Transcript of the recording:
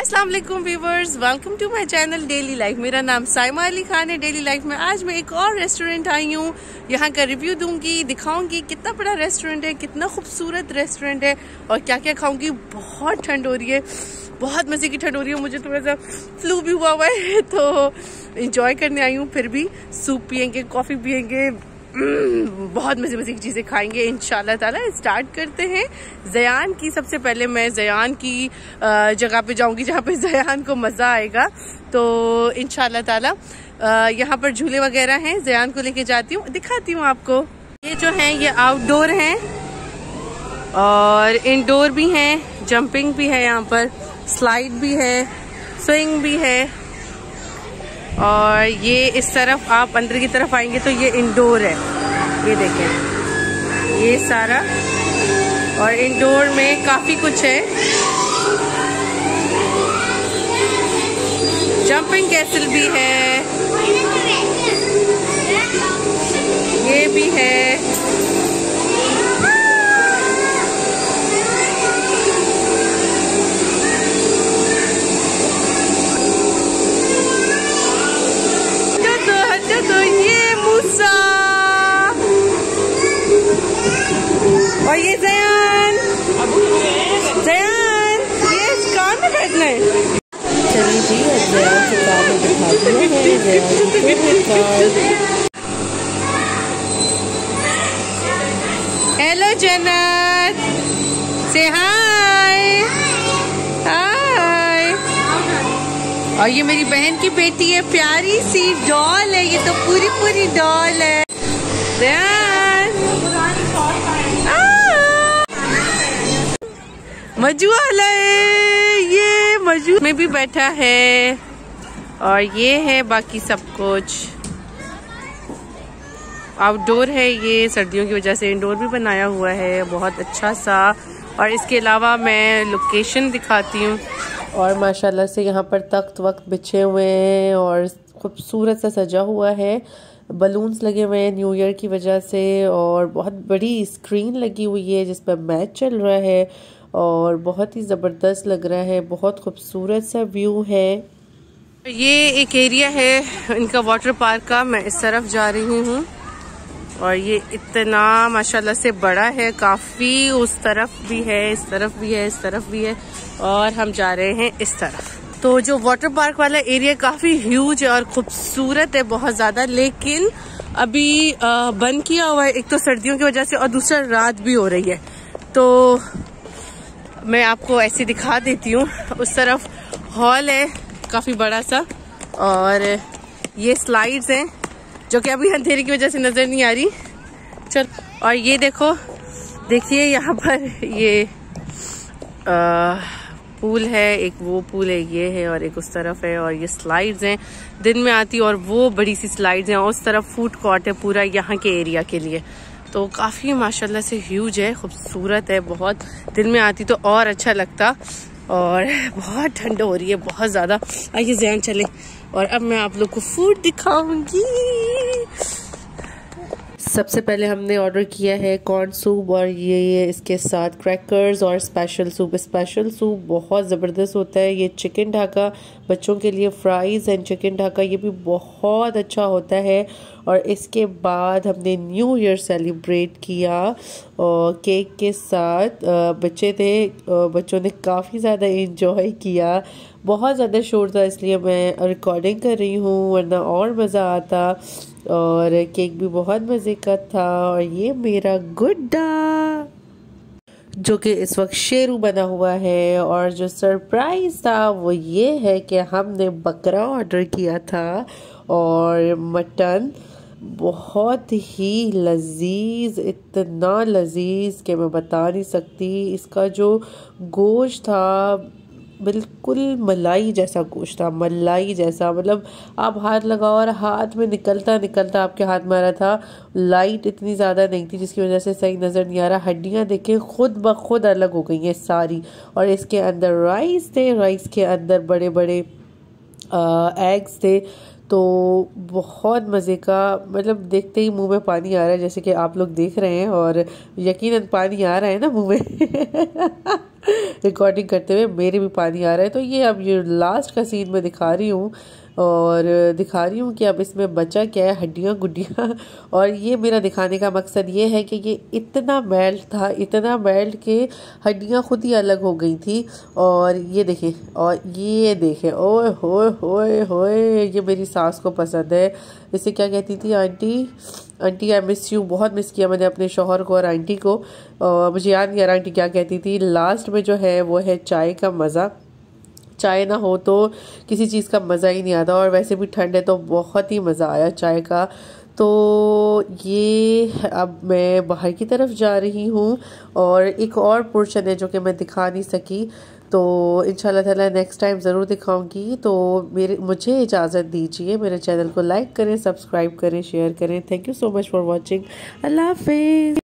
हाय अस्सलाम वालेकुम viewers, welcome to my channel daily life. मेरा नाम साइमा अली खान है। डेली लाइफ में आज मैं एक और रेस्टोरेंट आई हूँ। यहाँ का रिव्यू दूंगी, दिखाऊंगी कितना बड़ा रेस्टोरेंट है, कितना खूबसूरत रेस्टोरेंट है और क्या क्या खाऊंगी। बहुत ठंड हो रही है, बहुत मजे की ठंड हो रही है। मुझे थोड़ा सा फ्लू भी हुआ है तो इंजॉय करने आई हूँ। फिर भी सूप पियेंगे, कॉफी पियेंगे, बहुत मजे मजे की चीजें खाएंगे इंशाल्लाह ताला। स्टार्ट करते हैं ज़यान की। सबसे पहले मैं ज़यान की जगह पे जाऊंगी जहाँ पे ज़यान को मजा आएगा। तो इंशाल्लाह ताला यहाँ पर झूले वगैरह हैं, ज़यान को लेके जाती हूँ, दिखाती हूँ आपको। ये जो हैं ये आउटडोर हैं और इंडोर भी हैं। जंपिंग भी है, यहाँ पर स्लाइड भी है, स्विंग भी है। और ये इस तरफ आप अंदर की तरफ आएंगे तो ये इंडोर है, ये देखें ये सारा। और इंडोर में काफी कुछ है। जंपिंग कैसल भी है, ये भी है। तो ये मूसा और ये ज़यान ये कार में बैठना है। चलिए जी, ज़यान की कार में दिखा दिया है। हेलो जन्नत, से हाय हाय। और ये मेरी बहन की बेटी है, प्यारी सी डॉल है, ये तो पूरी पूरी डॉल है। मजू वाला है, ये मजू में भी बैठा है। और ये है बाकी सब कुछ। आउटडोर है ये, सर्दियों की वजह से इंडोर भी बनाया हुआ है बहुत अच्छा सा। और इसके अलावा मैं लोकेशन दिखाती हूँ। और माशाल्लाह से यहाँ पर तख्त वक्त बिछे हुए हैं और खूबसूरत सा सजा हुआ है। बलून्स लगे हुए हैं न्यू ईयर की वजह से। और बहुत बड़ी स्क्रीन लगी हुई है जिस पर मैच चल रहा है और बहुत ही ज़बरदस्त लग रहा है। बहुत खूबसूरत सा व्यू है। ये एक एरिया है इनका वाटर पार्क का, मैं इस तरफ जा रही हूँ। और ये इतना माशाल्लाह से बड़ा है काफी। उस तरफ भी है, इस तरफ भी है, इस तरफ भी है। और हम जा रहे हैं इस तरफ। तो जो वाटर पार्क वाला एरिया काफी ह्यूज है और खूबसूरत है बहुत ज्यादा। लेकिन अभी बंद किया हुआ है, एक तो सर्दियों की वजह से और दूसरा रात भी हो रही है। तो मैं आपको ऐसे दिखा देती हूँ। उस तरफ हॉल है काफी बड़ा सा और ये स्लाइड्स हैं जो कि अभी अंधेरे की वजह से नजर नहीं आ रही। चल, और ये देखो, देखिए यहाँ पर ये पूल है, एक वो पूल है, ये है और एक उस तरफ है। और ये स्लाइड्स हैं, दिन में आती और वो बड़ी सी स्लाइड्स हैं। उस तरफ फूड कोर्ट है पूरा यहाँ के एरिया के लिए। तो काफी माशाल्लाह से ह्यूज है, खूबसूरत है बहुत। दिन में आती तो और अच्छा लगता। और बहुत ठंड हो रही है बहुत ज्यादा। आइए ज़यान चले और अब मैं आप लोग को फूड दिखाऊंगी। सबसे पहले हमने ऑर्डर किया है कॉर्न सूप और ये इसके साथ क्रैकर्स और स्पेशल सूप। स्पेशल सूप बहुत ज़बरदस्त होता है। ये चिकन ढाका बच्चों के लिए, फ्राइज़ एंड चिकन ढाका, ये भी बहुत अच्छा होता है। और इसके बाद हमने न्यू ईयर सेलिब्रेट किया और केक के साथ। बच्चे थे, बच्चों ने काफ़ी ज़्यादा इंजॉय किया। बहुत ज़्यादा शोर था इसलिए मैं रिकॉर्डिंग कर रही हूँ, वरना और मज़ा आता। और केक भी बहुत मज़े का था। और ये मेरा गुड्डा जो कि इस वक्त शेरू बना हुआ है। और जो सरप्राइज़ था वो ये है कि हमने बकरा ऑर्डर किया था और मटन। बहुत ही लजीज, इतना लजीज कि मैं बता नहीं सकती। इसका जो गोश्त था बिल्कुल मलाई जैसा गोश्त था, मलाई जैसा। मतलब आप हाथ लगाओ और हाथ में निकलता निकलता आपके हाथ में आ रहा था। लाइट इतनी ज़्यादा नहीं थी जिसकी वजह से सही नज़र नहीं आ रहा। हड्डियाँ देखें खुद ब खुद अलग हो गई हैं सारी। और इसके अंदर राइस थे, राइस के अंदर बड़े बड़े एग्स थे। तो बहुत मज़े का, मतलब देखते ही मुंह में पानी आ रहा है, जैसे कि आप लोग देख रहे हैं और यकीनन पानी आ रहा है ना मुंह में रिकॉर्डिंग करते हुए मेरे भी पानी आ रहा है। तो ये अब ये लास्ट का सीन मैं दिखा रही हूँ और दिखा रही हूँ कि अब इसमें बचा क्या है, हड्डियाँ गुड्डियाँ। और ये मेरा दिखाने का मकसद ये है कि ये इतना मेल्ट था, इतना मेल्ट कि हड्डियाँ खुद ही अलग हो गई थी। और ये देखें, और ये देखें, ओए होए होए होए, ये मेरी सास को पसंद है। इसे क्या कहती थी, aunty aunty I miss you. बहुत मिस किया मैंने अपने शौहर को और आंटी को। मुझे याद नहीं आ रहा आंटी क्या कहती थी। लास्ट में जो है वो है चाय का मज़ा। चाय ना हो तो किसी चीज़ का मज़ा ही नहीं आता, और वैसे भी ठंड है तो बहुत ही मज़ा आया चाय का। तो ये अब मैं बाहर की तरफ जा रही हूँ और एक और पोर्शन है जो कि मैं दिखा नहीं सकी, तो इंशाल्लाह ताला नेक्स्ट टाइम ज़रूर दिखाऊंगी। तो मुझे इजाज़त दीजिए। मेरे चैनल को लाइक करें, सब्सक्राइब करें, शेयर करें। Thank you so much for watching. अल्लाह हाफिज़।